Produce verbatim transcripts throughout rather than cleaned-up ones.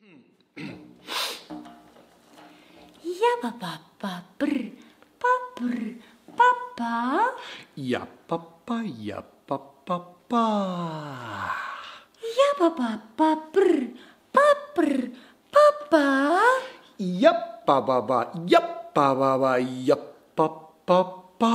Yapapapapr, papr, papà. Yapappa, yapapapà. Yapapapapr, papr, papà. Yappababa, yappababa, yappapapà.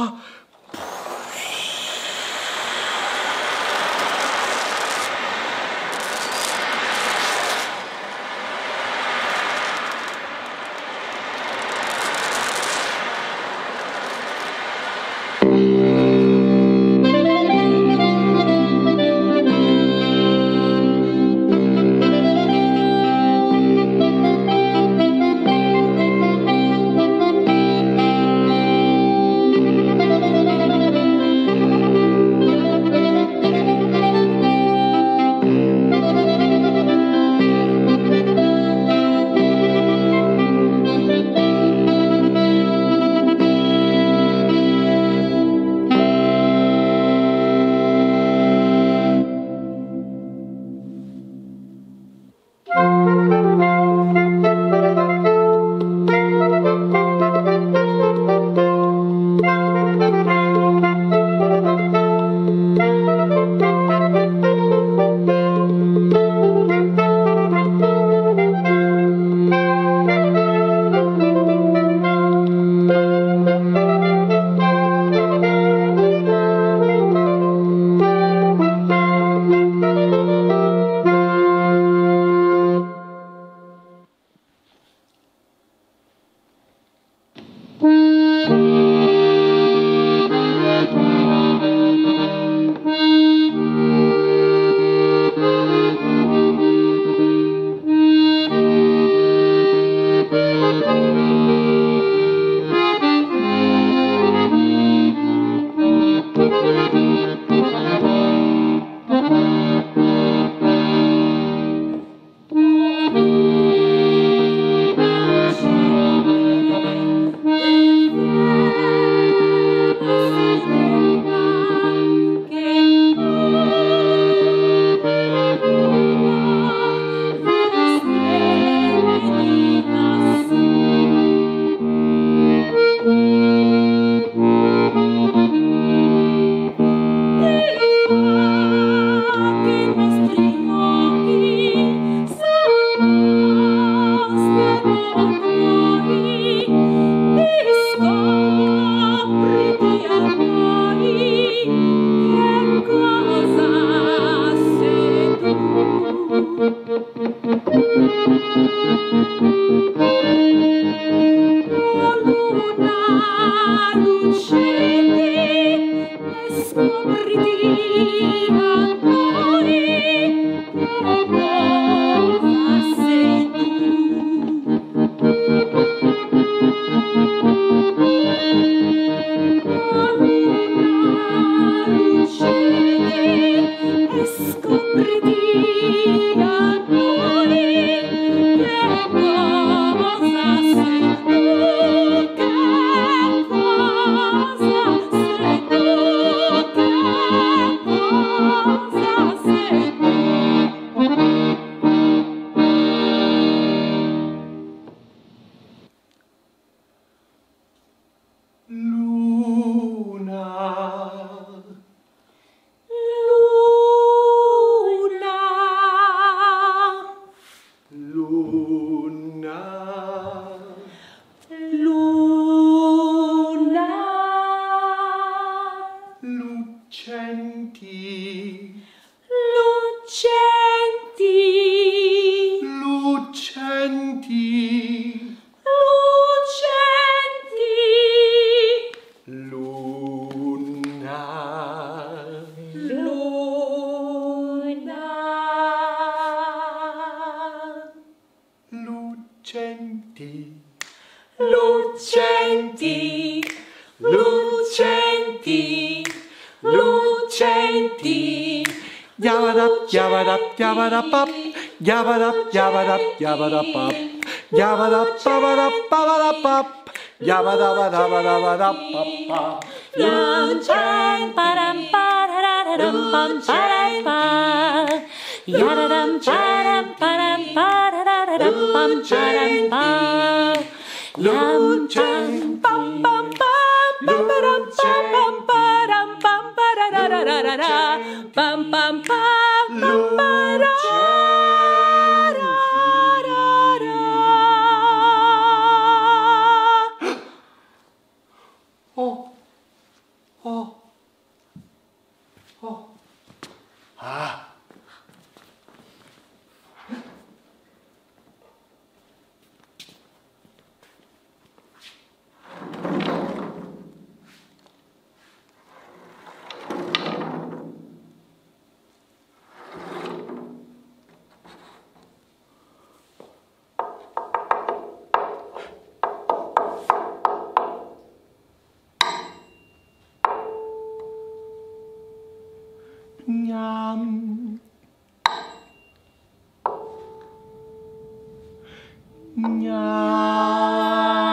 Lucenti, lucenti, lucenti. Yabadap, yabadap, yabadapap, yabadap, yabadap, yabadapap, yabadap, babadap, babadapap, yabadabadabadabadapap. Lucenti, param, pararam, pam, param, pam. Yaradam, param, param, pararam, pam, param, pam. Yam, cham, pam, pam, pam, pam, param, pam, pam, param, pam, pararararara, pam, pam, pam, pam, parararara. Oh, oh, oh. Ah. Nham. Nham.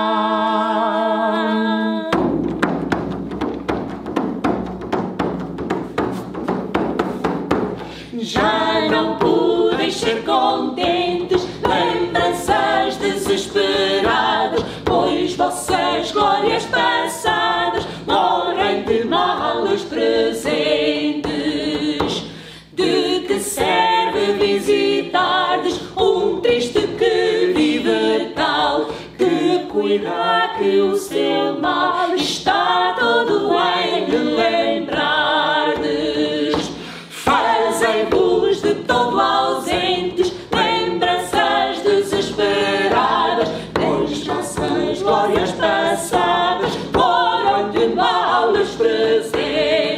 Já não pude ser contentes, lembranças desesperadas, pois vossas glórias passadas morrem de mal os presentes. De que serve visitardes um triste que vive tal, que cuida que o seu mal está todo em lembrardes. Fazei-vos de todo ausentes, lembranças desesperadas, pois vossas glórias passadas foram de mal os presentes.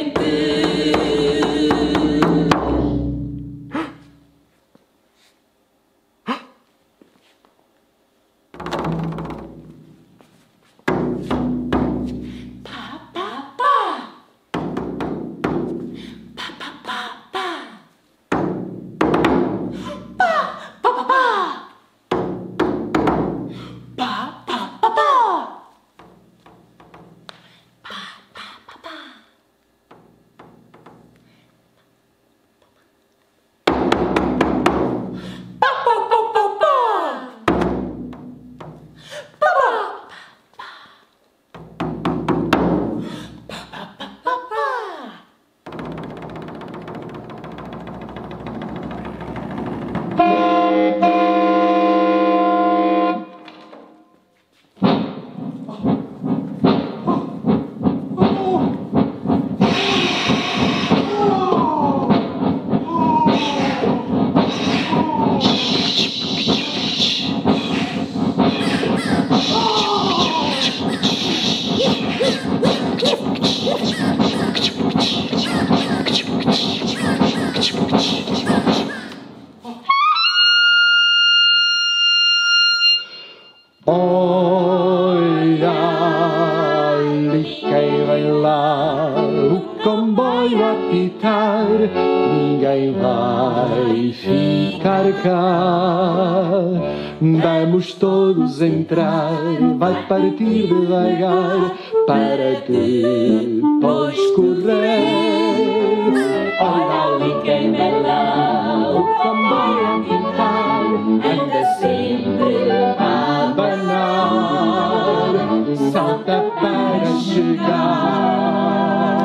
Olha ali quem vem lá, o comboio a pitar, ninguém vai ficar cá. Vamos todos entrar, vai partir devagar, para depois correr. Olha ali quem vem lá, o comboio a pitar, anda sempre a abanar, salta para chegar.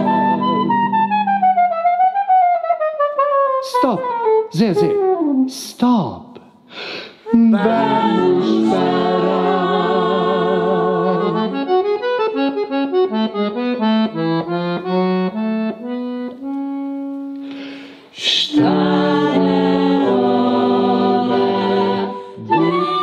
Stop, Zé Zé, stop. Vamos parar. Está na hora de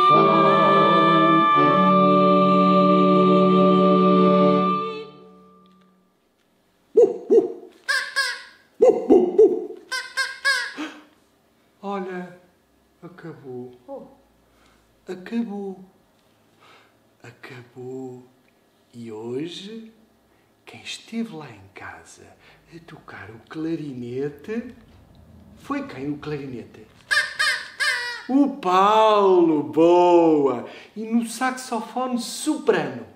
partir. Olha, acabou. Acabou. Acabou. E hoje, quem esteve lá em casa a tocar o clarinete foi quem o clarinete? O Paulo, boa! E no saxofone soprano?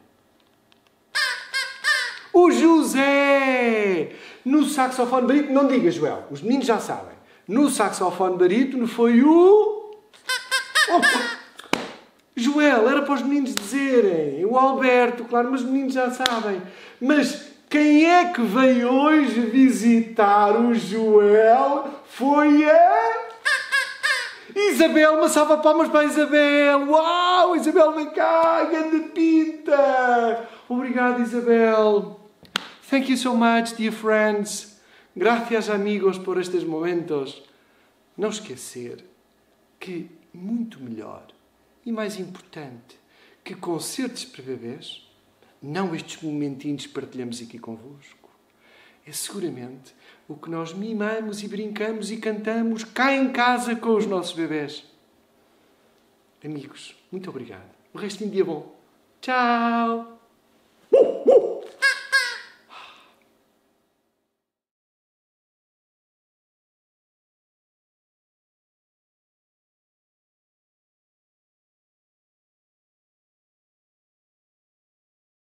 O José! No saxofone barítono, não diga, Joel, os meninos já sabem. No saxofone barítono foi o... Opa! Joel, era para os meninos dizerem. O Alberto, claro, mas os meninos já sabem. Mas quem é que veio hoje visitar o Joel? Foi a... Isabel, uma salva de palmas para a Isabel. Uau, Isabel, vem cá, grande pinta. Obrigado, Isabel. Thank you so much, dear friends. Gracias, amigos, por estes momentos. Não esquecer que muito melhor e mais importante que concertos para bebês, não estes momentinhos que partilhamos aqui convosco, é seguramente o que nós mimamos e brincamos e cantamos cá em casa com os nossos bebés. Amigos, muito obrigado. O resto de um dia bom. Tchau!